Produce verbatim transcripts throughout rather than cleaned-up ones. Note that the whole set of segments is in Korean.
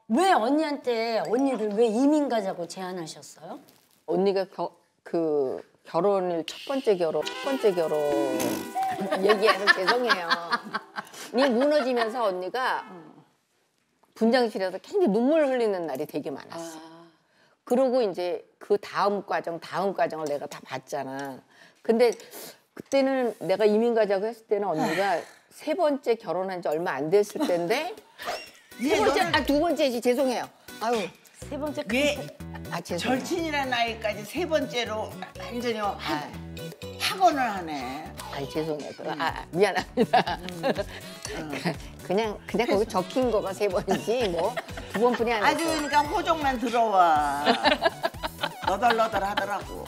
왜 언니한테 언니를 왜 이민 가자고 제안하셨어요? 언니가 겨, 그 결혼을 첫 번째 결혼, 첫 번째 결혼 얘기해서 죄송해요. 이 무너지면서 언니가 분장실에서 굉장히 눈물 흘리는 날이 되게 많았어. 아. 그러고 이제 그 다음 과정, 다음 과정을 내가 다 봤잖아. 근데 그때는 내가 이민 가자고 했을 때는 언니가 세 번째 결혼한 지 얼마 안 됐을 때인데 세 번째, 아, 두 번째지, 죄송해요. 아유. 세 번째 왜 아, 죄송해요. 절친이라는 나이까지 세 번째로 완전히 학, 학원을 하네. 아니, 죄송해요. 아, 아, 미안합니다. 음. 음. 그냥, 그냥 거기 적힌 거가 세 번이지, 뭐. 두 번뿐이 아니고. 아주 그러니까 호적만 들어와. 너덜너덜 하더라고.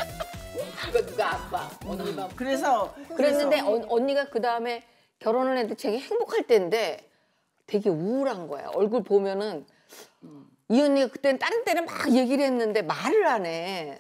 그거 누가 아빠, 언니가. 그래서. 그랬는데 그래서. 어, 언니가 그 다음에 결혼을 했는데 되게 행복할 때인데 되게 우울한 거야. 얼굴 보면은 음. 이 언니가 그때는 다른 때는 막 얘기를 했는데 말을 안 해.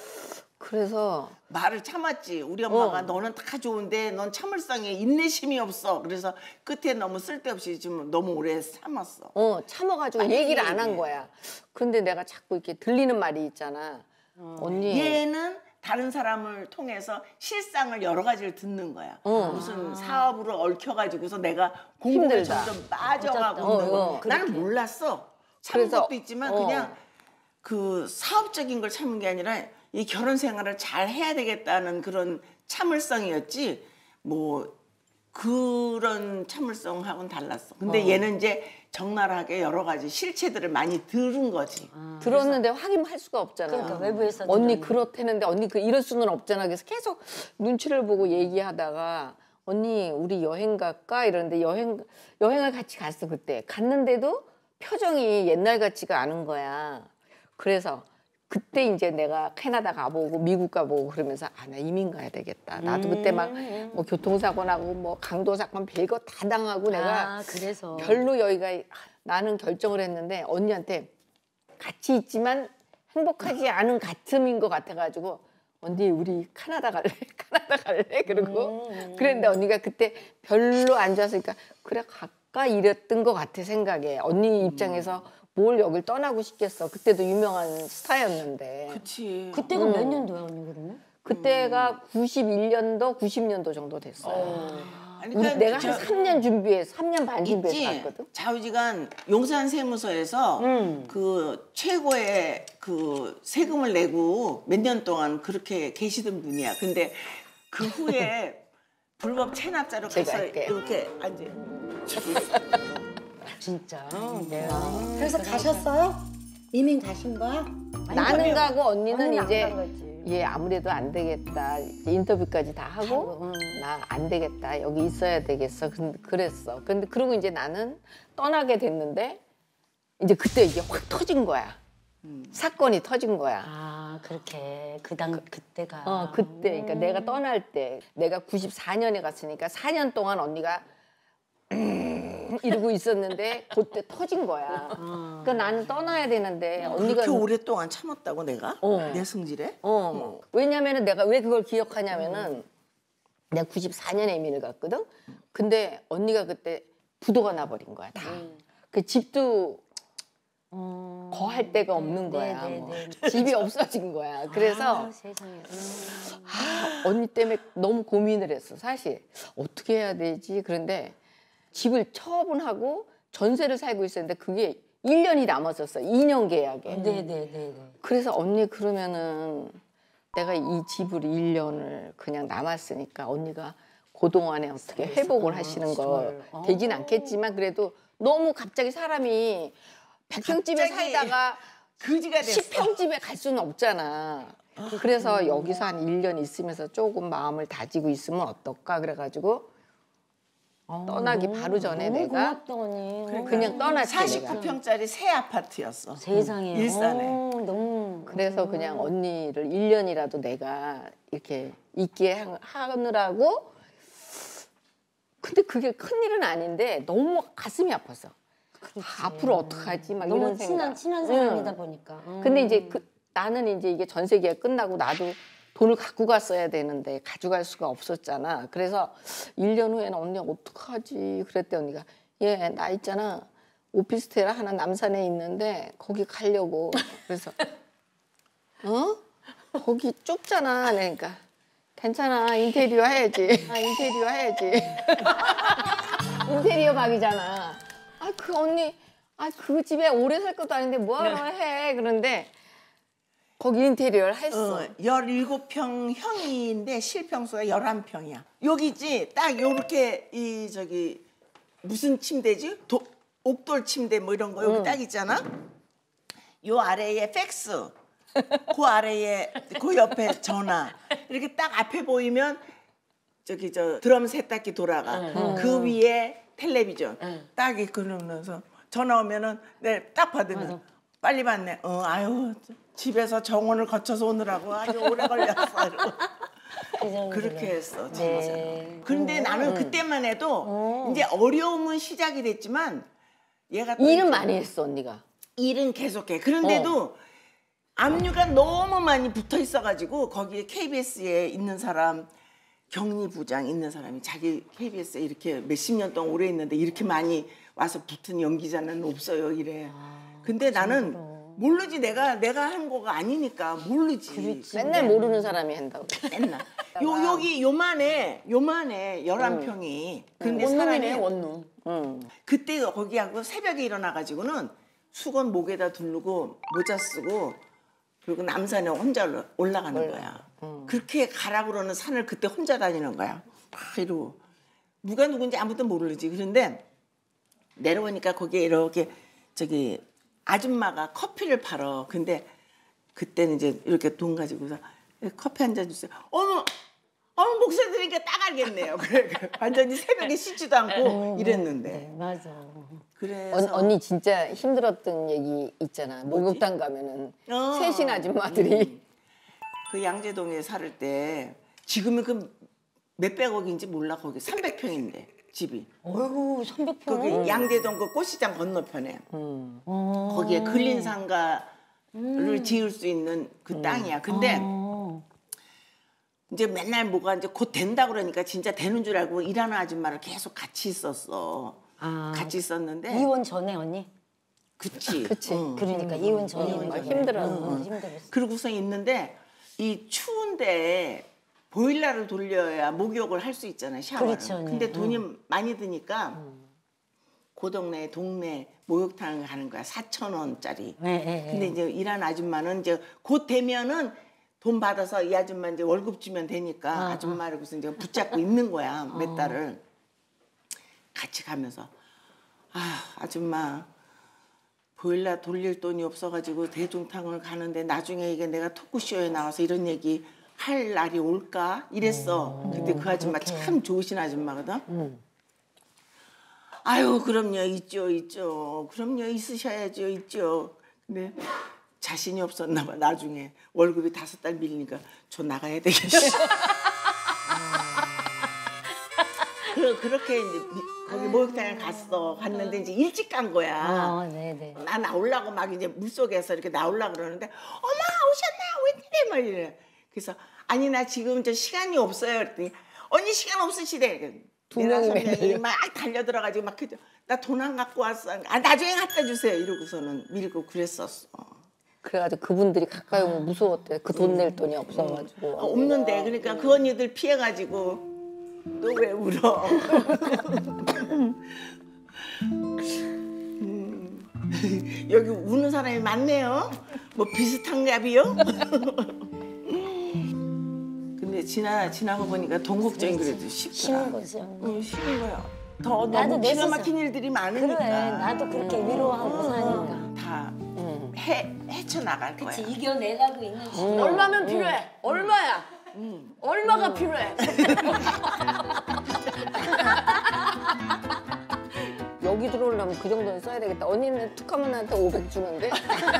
그래서 말을 참았지. 우리 엄마가 어. 너는 다 좋은데 넌 참을성에 인내심이 없어. 그래서 끝에 너무 쓸데없이 좀 너무 오래 참았어. 어, 참아가지고 얘기를 안 한 거야. 그런데 내가 자꾸 이렇게 들리는 말이 있잖아. 어. 언니. 얘는 다른 사람을 통해서 실상을 여러 가지를 듣는 거야. 어. 무슨 사업으로 얽혀가지고서 내가 공부에 힘들다. 점점 빠져가고 어, 있는 거. 어, 나는 몰랐어. 참은 그래서, 것도 있지만 어. 그냥 그 사업적인 걸 참은 게 아니라 이 결혼 생활을 잘 해야 되겠다는 그런 참을성이었지 뭐 그런 참을성하고는 달랐어. 근데 어. 얘는 이제 적나라하게 여러 가지 실체들을 많이 들은 거지. 아. 들었는데 확인할 수가 없잖아. 그러니까 외부에서 언니 들었는데. 그렇다는데 언니 그 이럴 수는 없잖아. 그래서 계속 눈치를 보고 얘기하다가 언니 우리 여행 갈까 이러는데 여행 여행을 같이 갔어 그때. 갔는데도 표정이 옛날 같지가 않은 거야. 그래서 그때 이제 내가 캐나다 가보고 미국 가보고 그러면서 아, 나 이민 가야 되겠다. 나도 음. 그때 막 뭐 교통사고 나고 뭐 강도 사건 별거 다 당하고 내가 아, 그래서. 별로 여기가 나는 결정을 했는데 언니한테 같이 있지만 행복하지 않은 같음인 것 같아가지고 언니 우리 캐나다 갈래? 캐나다 갈래? 그러고 음. 그랬는데 언니가 그때 별로 안 좋았으니까 그래 갈까 이랬던 것 같아 생각에. 언니 입장에서 뭘 여길 떠나고 싶겠어. 그때도 유명한 스타였는데. 그치. 그때가 음. 몇 년도야 언니 그러면? 그때가 구십일 년도, 구십 년도 정도 됐어요. 아니, 우리 그러니까 내가 저- 한 삼 년 준비해, 삼 년 반 준비해서 있지. 갔거든. 좌우지간 용산 세무서에서 음. 그 최고의 그 세금을 내고 몇 년 동안 그렇게 계시던 분이야. 근데 그 후에 불법 체납자로 제가 가서 할게요. 이렇게 앉아. 진짜. 음. 내가. 그래서 가셨어요? 이민 가신 거야? 나는 가고 언니는 언니는 이제 안 간 거지. 얘 아무래도 안 되겠다. 이제 인터뷰까지 다 하고 하고, 응. 나 안 되겠다. 여기 있어야 되겠어. 근- 그랬어. 근데 그러고 이제 나는 떠나게 됐는데 이제 그때 이게 확 터진 거야. 사건이 터진 거야. 아 그렇게 그당 그때가. 어, 그때, 그러니까 내가 떠날 때, 내가 구십사 년에 갔으니까 사 년 동안 언니가 음, 이러고 있었는데 그때 터진 거야. 그러니까 나는 떠나야 되는데 언니가 그렇게 오랫동안 참았다고 내가? 어. 내 승질에? 어, 왜냐면은 내가 왜 그걸 기억하냐면은 내가 구십사 년에 이민을 갔거든. 근데 언니가 그때 부도가 나버린 거야 다. 그 집도 어. 거할 데가 없는 거야. 네, 네, 뭐. 네. 집이 없어진 거야. 그래서 아, 세상에. 음. 아, 언니 때문에 너무 고민을 했어. 사실 어떻게 해야 되지? 그런데 집을 처분하고 전세를 살고 있었는데 그게 일 년이 남았었어. 이 년 계약에. 네네네. 그래서 언니 그러면은 내가 이 집을 일 년을 그냥 남았으니까 언니가 그동안에 어떻게 회복을 하시는 거 어. 되진 않겠지만 그래도 너무 갑자기 사람이 백 평집에 갑자기 살다가 그지가 됐어. 십 평집에 갈 수는 없잖아. 그래서 여기서 한 일 년 있으면서 조금 마음을 다지고 있으면 어떨까 그래가지고 떠나기 바로 전에 너무 내가 고맙다 언니. 그냥 떠났지 내가. 사십구 평짜리 새 아파트였어. 세상에. 일산에. 어, 너무. 그래서 그냥 언니를 일 년이라도 내가 이렇게 있게 하- 하느라고 근데 그게 큰일은 아닌데 너무 가슴이 아팠어. 아, 앞으로 어떡하지? 막 너무 이런 친한 생각. 친한 사람이다 응. 보니까. 음. 근데 이제 그, 나는 이제 이게 전세 계약 끝나고 나도 돈을 갖고 갔어야 되는데 가져갈 수가 없었잖아. 그래서 일 년 후에는 언니 어떡하지? 그랬대 언니가 얘 나 있잖아. 오피스텔 하나 남산에 있는데 거기 가려고. 그래서 어? 거기 좁잖아. 그러니까 괜찮아. 인테리어 해야지. 아, 인테리어 해야지. 인테리어 막이잖아. 아, 그 언니, 아, 그 집에 오래 살 것도 아닌데 뭐하러 해. 그런데 거기 인테리어를 했어. 어, 열일곱 평 형인데 실평수가 열한 평이야. 여기지 딱 요렇게 이 저기 무슨 침대지? 도, 옥돌 침대 뭐 이런 거 여기 응. 딱 있잖아. 요 아래에 팩스, 그 아래에 그 옆에 전화. 이렇게 딱 앞에 보이면 저기 저 드럼 세탁기 돌아가. 응. 그 위에 텔레비전. 응. 딱 그러면서 전화 오면은 내 딱 받으면 맞아. 빨리 받네. 어 아유 집에서 정원을 거쳐서 오느라고 아주 오래 걸렸어. 이러고. 그 정도로. 그렇게 했어 진짜. 네. 그런데 나는 그때만 해도 이제 어려움은 시작이 됐지만 얘가 또 일은 이제 많이 했어, 언니가. 일은 계속해. 그런데도 압류가 너무 많이 붙어 있어가지고 거기에 케이비에스에 있는 사람 경리 부장 있는 사람이 자기 케이비에스에 이렇게 몇십 년 동안 오래 있는데 이렇게 많이 와서 붙은 연기자는 없어요 이래. 근데 나는 모르지. 내가 내가 한 거가 아니니까 모르지. 맨날 모르는 사람이 한다고. 맨날. 요 여기 요만해 요만해 열한 평이. 근데 원룸이네, 사람이 원룸. 응. 그때 거기하고 새벽에 일어나가지고는 수건 목에다 두르고 모자 쓰고 그리고 남산에 혼자 올라- 올라가는 거야. 그렇게 가라 그러는 산을 그때 혼자 다니는 거야. 막 이러고 누가 누군지 아무도 모르지. 그런데 내려오니까 거기에 이렇게 저기 아줌마가 커피를 팔어. 근데 그때는 이제 이렇게 돈 가지고서 커피 한 잔 주세요. 어머, 어머 목소리 들으니까 딱 알겠네요. 그래, 그래. 완전히 새벽에 씻지도 않고 이랬는데. 네, 맞아. 그래서 언, 언니 진짜 힘들었던 얘기 있잖아. 목욕탕 가면은 어. 세신 아줌마들이 그 양재동에 살을 때 지금은 그 몇백억인지 몰라. 거기 삼백 평인데 집이. 어이구, 삼백 평. 거기 양재동 그 꽃시장 건너편에 음. 거기에 근린상가를 지을 수 있는 그 땅이야. 근데 어. 이제 맨날 뭐가 이제 곧 된다 그러니까 진짜 되는 줄 알고 일하는 아줌마를 계속 같이 있었어. 아. 같이 있었는데. 이혼 전에 언니? 그치. 그치. 응. 그러니까 이혼 전에 음, 힘들어. 응, 힘들었어. 그러고서 있는데 이 추운데 보일러를 돌려야 목욕을 할 수 있잖아요. 샤워를. 그렇죠, 언니. 근데 돈이 많이 드니까 그 동네 동네 목욕탕을 가는 거야. 사천 원짜리. 네, 네, 근데 네. 이제 일하는 아줌마는 이제 곧 되면은 돈 받아서 이 아줌마 이제 월급 주면 되니까 아, 아줌마를 무슨 이제 붙잡고 있는 거야. 몇 달을. 같이 가면서 아 아줌마 보일러 돌릴 돈이 없어가지고 대중탕을 가는데 나중에 이게 내가 토크쇼에 나와서 이런 얘기 할 날이 올까 이랬어. 근데 그 아줌마 참 좋으신 아줌마거든. 아유 그럼요 있죠 있죠. 그럼요 있으셔야죠 있죠. 근데 자신이 없었나 봐. 나중에 월급이 다섯 달 밀리니까 저 나가야 되겠어. 그 그렇게 이제 미- 거기 목욕탕에 갔어. 갔는데 이제 일찍 간 거야. 아, 네, 네. 나 나오려고 막 이제 물속에서 이렇게 나오려고 그러는데 어머 오셨나 웬일에 막 이래. 그래서 아니 나 지금 저 시간이 없어요. 그랬더니 언니 시간 없으시대. 두 명이 매달려. 막 달려 들어가지고 막 나 돈 안 갖고 왔어. 아 나중에 갖다 주세요. 이러고서는 밀고 그랬었어. 그래가지고 그분들이 가까이 오면 무서웠대. 그 돈 낼 돈이 없어가지고. 어, 없는데 그러니까 그 언니들 피해가지고 너 왜 울어? 음, 여기 우는 사람이 많네요. 뭐 비슷한가비요? 근데 지나 지나고 보니까 돈 걱정이 그래도 쉽더라. 쉬는 거지. 응, 쉬는 거야. 더 나도 너무 내 기가 스스로- 막힌 일들이 많으니까. 그래, 나도 그렇게 위로하고 사니까. 다 해, 헤쳐나갈 거야. 그치, 이겨내가고 있는 시간. 얼마면 필요해? 얼마야? 얼마가 필요해? 여기 들어오려면 그 정도는 써야 되겠다. 언니는 툭하면 나한테 오백 주는데?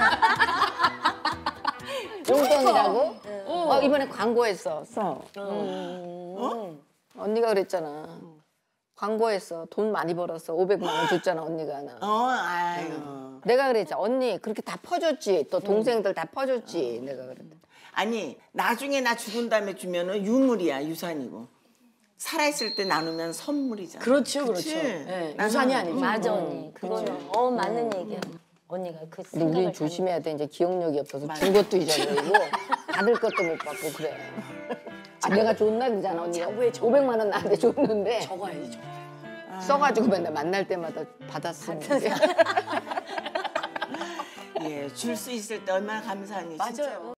용돈이라고? 어, 이번에 광고했어. 써. 어? 언니가 그랬잖아. 광고했어. 돈 많이 벌었어. 오백만 원 줬잖아, 언니가 나. 어, 아유. 내가 그랬지. 언니 그렇게 다 퍼줬지. 또 동생들 다 퍼줬지. 내가 그랬다. 아니 나중에 나 죽은 다음에 주면은 유물이야 유산이고 살아있을 때 나누면 선물이잖아. 그렇죠, 그치? 그렇죠. 네, 나는- 유산이 아니죠. 음, 맞아 음, 언니. 그거는 어 맞는 얘기야. 언니가 그 근데 생각을 우리는 잘- 조심해야 돼. 이제 기억력이 없어서 준 것도 잊어버리고 받을 것도 못 받고 그래. 아, 내가 좋은 날이잖아 언니가. 오백만 원 나한테 줬는데 적어야지 적어. 써가지고 맨날 만날 때마다 받았으면 돼. 예, 줄 수 있을 때 얼마나 감사하니. 맞아요. 진짜.